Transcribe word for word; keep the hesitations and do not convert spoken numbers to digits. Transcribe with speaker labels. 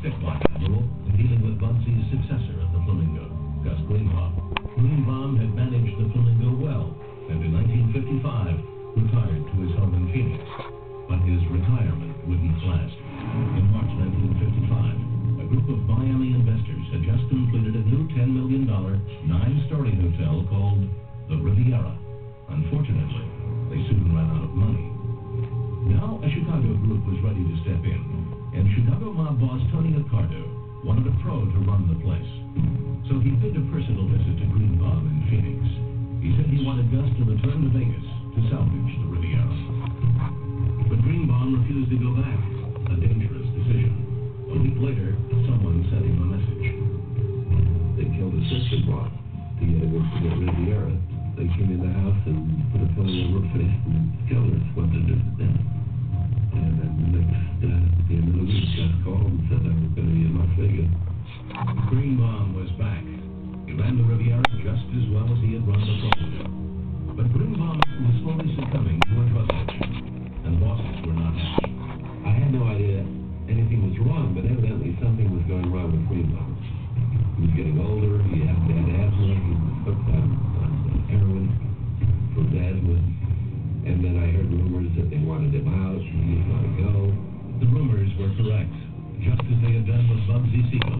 Speaker 1: stick-like admiral in dealing with Bugsy's successor at the Flamingo, Gus Greenbaum. Greenbaum had managed the Flamingo well, and in nineteen fifty-five retired to his home in Phoenix. But his retirement wouldn't last. In March nineteen fifty-five, a group of Miami investors had just completed a new ten million dollars nine-story hotel called the Riviera. Unfortunately, they soon ran out of money. Now a Chicago group was ready to step in, and Chicago mob boss Tony Accardo wanted a pro to run the place. So he paid a personal visit to Greenbaum in Phoenix. He said he wanted Gus to return to Vegas to salvage the Riviera. But Greenbaum refused to go back, a dangerous decision. A week later, someone sent him a message.
Speaker 2: They killed his sister-in-law. The uh, worked for the Riviera. They came in the house and put a pillow over her face and killed her, swept her to death. And then the next, uh, at the end of the week, Gus called and said I was going to be in Las Vegas.
Speaker 1: Greenbaum was back. He ran the Riviera just as well as he had run the Flamingo. But Greenbaum was slowly succumbing to a drug addiction, and the bosses were not happy.
Speaker 2: I had no idea anything was wrong, but evidently something was going wrong with Greenbaum. He was getting older, he had, had asthma, he was hooked on, on heroin for his asthma, and then I heard rumors that they wanted him out, he didn't want to go.
Speaker 1: The rumors were correct, just as they had done with Bugsy Siegel.